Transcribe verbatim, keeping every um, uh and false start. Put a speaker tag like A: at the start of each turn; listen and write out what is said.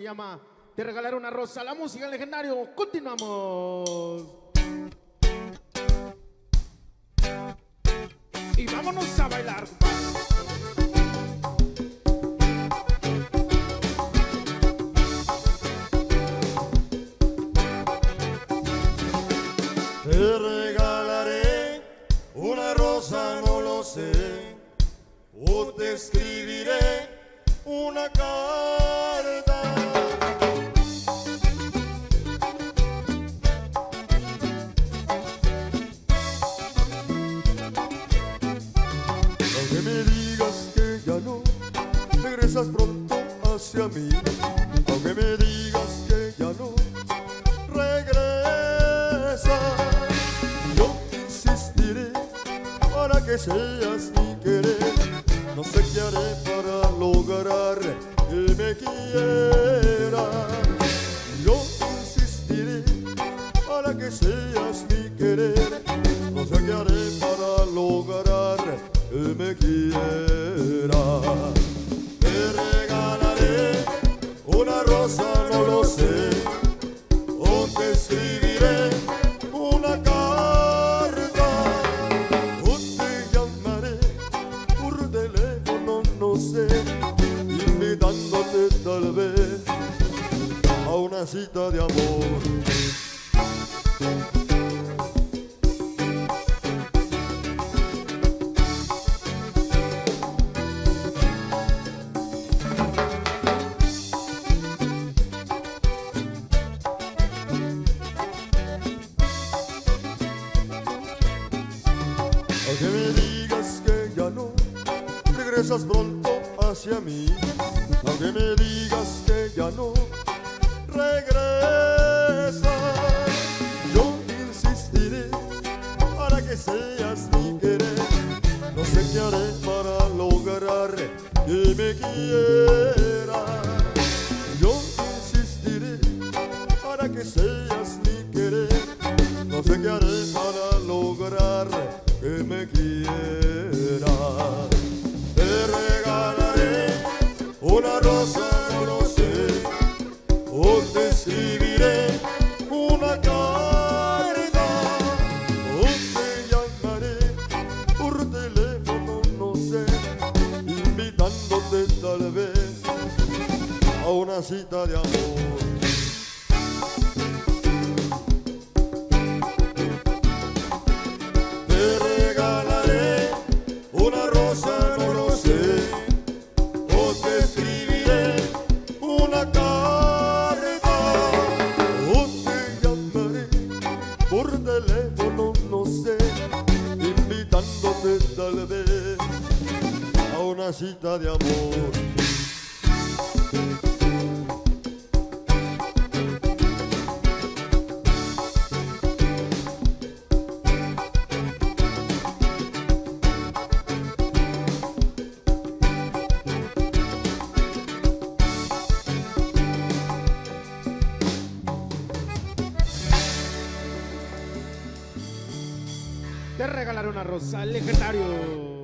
A: llama Te regalaré una rosa, la música legendario. Continuamos. Y vámonos a bailar,
B: Te regalaré una rosa, no lo sé, o te escribiré una carta. Aunque me digas que ya no regresas pronto hacia mí, aunque me digas que ya no regresas, yo insistiré para que seas mi querer. No sé qué haré para lograr que me quieras. Yo insistiré para que seas mi querer. No sé qué haré para lograr que me quieras. Te regalaré una rosa, no lo sé, o te escribiré una carta, o te llamaré por teléfono, no sé, invitándote tal vez a una cita de amor. Aunque me digas que ya no regresas pronto hacia mí, aunque me digas que ya no regresas, yo insistiré para que seas mi querer. No sé qué haré para lograr que me quieras. Yo insistiré para que seas mi querer. No sé qué haré para lograr que me quieras. Te regalaré una rosa, no lo sé, o te escribiré una carta, o te llamaré por teléfono, no sé, invitándote tal vez a una cita de amor. Te regalaré una rosa, no lo sé, o te escribiré una carta, o te llamaré por teléfono, no sé, invitándote tal vez a una cita de amor.
A: Te regalaré una rosa, legendario.